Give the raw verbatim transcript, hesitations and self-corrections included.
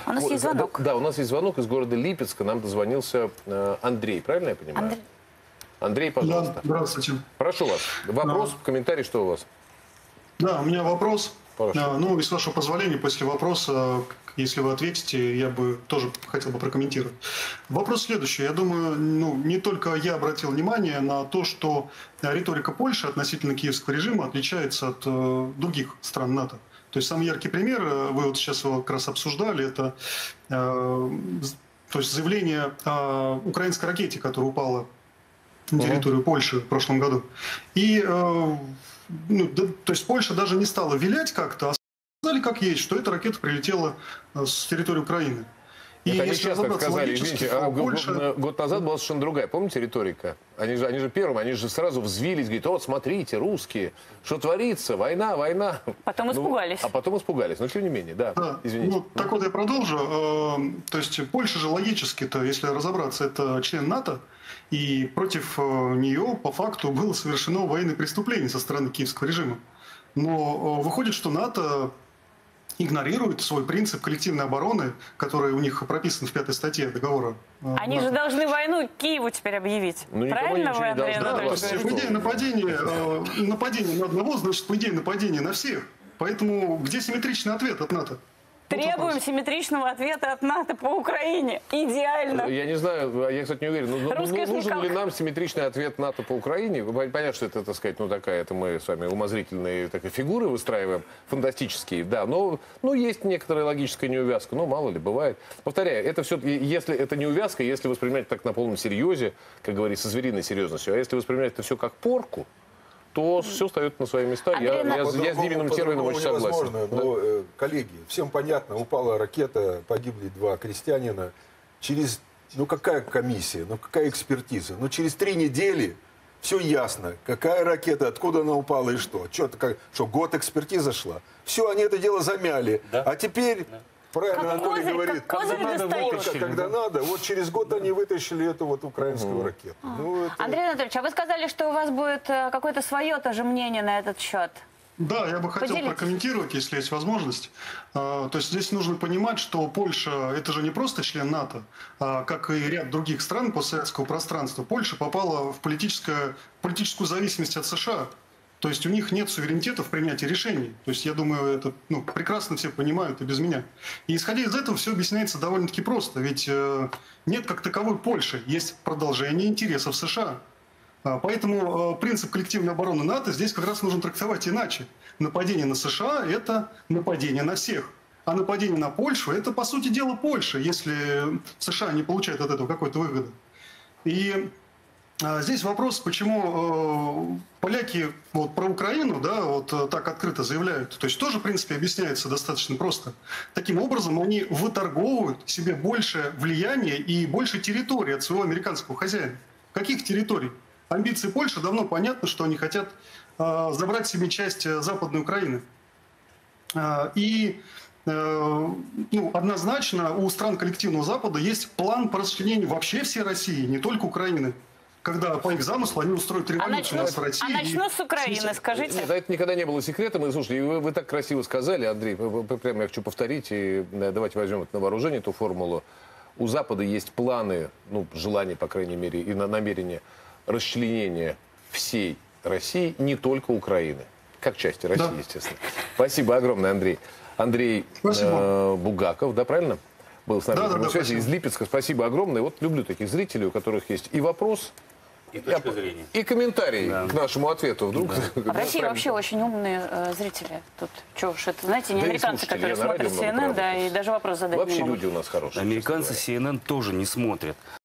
У нас есть звонок. Да, да, у нас есть звонок из города Липецка. Нам дозвонился э, Андрей, правильно я понимаю? Андрей, Андрей, пожалуйста. Да, здравствуйте. Прошу вас. Вопрос, Да. комментарий, что у вас? Да, у меня вопрос. Прошу. А, Ну, и с вашего позволения, после вопроса, если вы ответите, я бы тоже хотел бы прокомментировать. Вопрос следующий. Я думаю, ну, не только я обратил внимание на то, что риторика Польши относительно киевского режима отличается от э, других стран НАТО. То есть самый яркий пример, э, вы вот сейчас его как раз обсуждали, это э, то есть заявление о украинской ракете, которая упала на территорию Польши в прошлом году. И э, ну, да, то есть Польша даже не стала вилять как-то, а сказали как есть, что эта ракета прилетела э, с территории Украины. И Это они если сейчас так разобраться сказали, логически, извините, то а год, Польша... год назад была совершенно другая. Помните риторика? Они же, они же первым, они же сразу взвились, говорят, вот смотрите, русские, что творится, война, война. потом испугались. Ну, а потом испугались, но тем не менее, да, Да. извините. Ну, так вот я продолжу. Э, То есть Польша же логически-то, если разобраться, это член НАТО, и против э, нее по факту было совершено военное преступление со стороны киевского режима. Но э, выходит, что НАТО игнорирует свой принцип коллективной обороны, который у них прописан в пятой статье договора. э, Они НАТО. же должны войну Киеву теперь объявить. Ну, никому Правильно ничего вы, не Андрей должны. Анатольевич, Да, говорите? По идее нападение, э, нападение на одного, значит, по идее нападение на всех. Поэтому где симметричный ответ от НАТО? Вот Требуем вопрос. симметричного ответа от НАТО по Украине. Идеально. Я не знаю, я, кстати, не уверен, ну, ну, Русская нужен смекалка. ли нам симметричный ответ НАТО по Украине? Понятно, что это, так сказать, ну такая, это мы с вами умозрительные такие фигуры выстраиваем, фантастические, да, но ну, есть некоторая логическая неувязка, ну, мало ли, бывает. Повторяю, это все, если это неувязка, если воспринимать так на полном серьезе, как говорится, со звериной серьезностью, а если воспринимать это все как порку, то все встает на свои места. Андрей, Я, на- я, я с Дивиным термином очень согласен. Невозможно, Да. но, э, коллеги, всем понятно, упала ракета, погибли два крестьянина. Через, ну какая комиссия, ну какая экспертиза? Ну через три недели все ясно, какая ракета, откуда она упала и что. Что, как, что год экспертиза шла? Все, они это дело замяли. Да. А теперь... Правильно Как Анатолий козырь, говорит, как козырь когда надо, достают. вовремя, когда надо. Вот через год они вытащили эту вот украинскую ракету. Ну, это- Андрей Анатольевич, а вы сказали, что у вас будет э, какое-то свое тоже мнение на этот счет. Да, я бы хотел Поделитесь. прокомментировать, если есть возможность. А, То есть здесь нужно понимать, что Польша – это же не просто член НАТО, а как и ряд других стран постсоветского пространства. Польша попала в политическое, политическую зависимость от США. То есть у них нет суверенитета в принятии решений. То есть я думаю, это ну, прекрасно все понимают и без меня. И исходя из этого все объясняется довольно-таки просто. Ведь э, нет как таковой Польши, есть продолжение интересов США. А, Поэтому э, принцип коллективной обороны НАТО здесь как раз нужно трактовать иначе. Нападение на США – это нападение на всех. А нападение на Польшу – это, по сути дела, Польша, если США не получает от этого какой-то выгоды. И а, здесь вопрос, почему э, поляки вот, про Украину да, вот, э, так открыто заявляют. То есть тоже, в принципе, объясняется достаточно просто. Таким образом, они выторговывают себе больше влияния и больше территории от своего американского хозяина. Каких территорий? Амбиции Польши давно понятно, что они хотят э, забрать себе часть э, Западной Украины. Э, и э, ну, однозначно у стран коллективного Запада есть план по расчленению вообще всей России, не только Украины. Когда по их замыслу они устроят А революцию у начну, нас в России. а начну и- с Украины, скажите. Нет, это никогда не было секретом. И, слушайте, вы, вы так красиво сказали, Андрей, п- п- прямо я хочу повторить, и да, давайте возьмем это на вооружение, эту формулу. У Запада есть планы, ну, желания, по крайней мере, и на- намерения расчленения всей России, не только Украины, как части России, Да. естественно. Спасибо огромное, Андрей. Андрей Спасибо. э, Бугаков, да, правильно? Был с нами Да, на да, прямой да, связи спасибо. из Липецка. Спасибо огромное. Вот люблю таких зрителей, у которых есть и вопрос, И точка зрения. и комментарий к нашему ответу. Вдруг А в России вообще очень умные э, зрители. Тут что ж, это, знаете, не Да и американцы, слушатели, которые я на радио смотрят много си эн эн, да, поработал. и даже вопрос задать не Вообще могут. люди у нас хорошие. Американцы честно си эн эн тоже не смотрят.